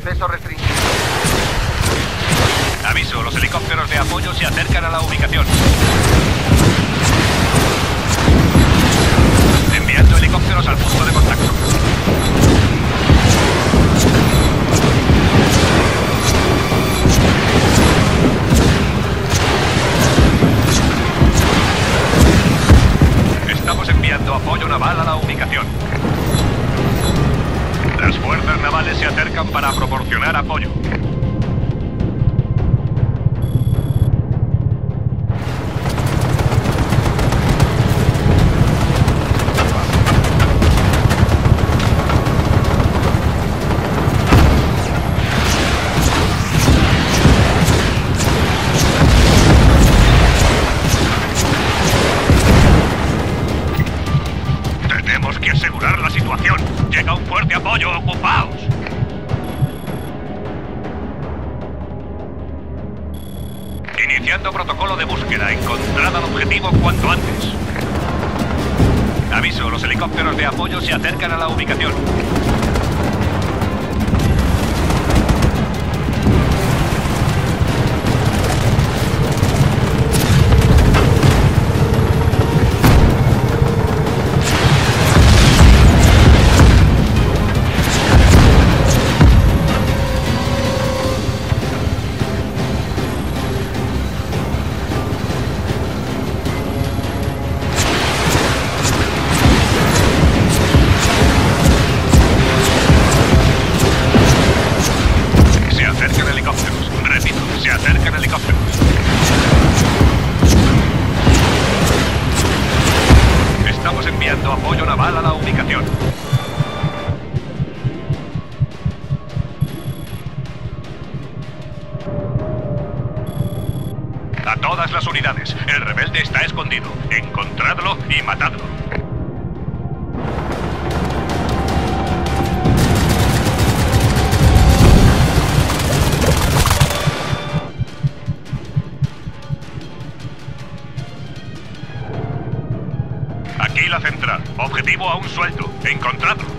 Acceso restringido. Aviso, los helicópteros de apoyo se acercan a la ubicación. Enviando helicópteros al punto de contacto. Estamos enviando apoyo naval a la ubicación. Las fuerzas navales se acercan para proporcionar apoyo. Tenemos que asegurar la situación. Llega un fuerte apoyo. ¡Ocupaos! Iniciando protocolo de búsqueda. Encontrad al objetivo cuanto antes. Aviso, los helicópteros de apoyo se acercan a la ubicación. Se acercan helicópteros. Estamos enviando apoyo naval a la ubicación. A todas las unidades, el rebelde está escondido. Encontradlo y matadlo. Aquí la central. Objetivo aún suelto. Encontradlo.